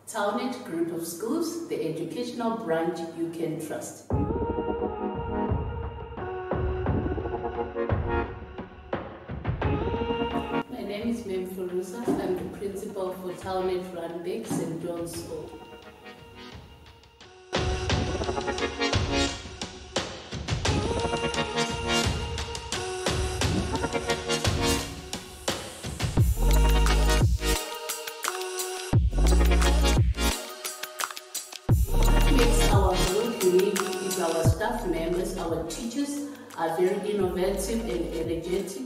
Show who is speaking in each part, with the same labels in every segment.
Speaker 1: Taal-net Group of Schools, the educational branch you can trust. My name is Mem Furusa. I'm the principal for Taal-net Randburg St. John's School. Our group unique is our staff members. Our teachers are very innovative and energetic.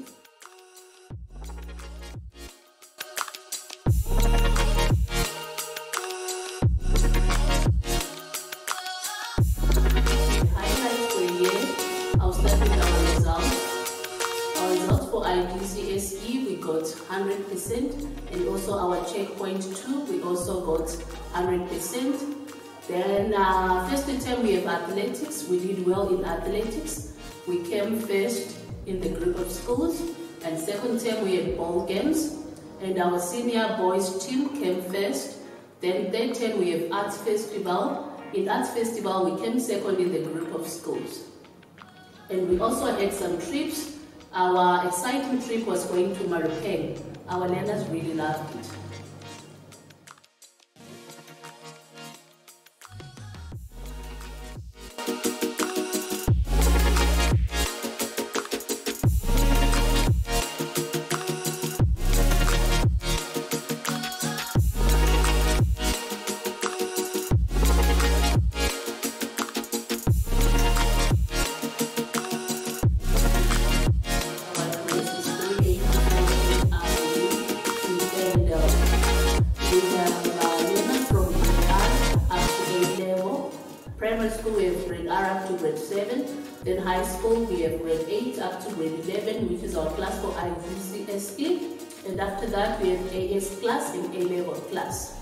Speaker 1: Highlights for a year, I'll start with our results. Our results for IGCSE, we got 100%, and also our checkpoint 2, we also got 100%. Then first term we have athletics. We did well in athletics. We came first in the group of schools. And second term we had ball games. And our senior boys team came first. Then third term we have arts festival. In arts festival we came second in the group of schools. And we also had some trips. Our exciting trip was going to Randburg. Our learners really loved it. Primary school we have grade R up to grade 7, then high school we have grade 8 up to grade 11, which is our class for IGCSE, and after that we have AS class and A-level class.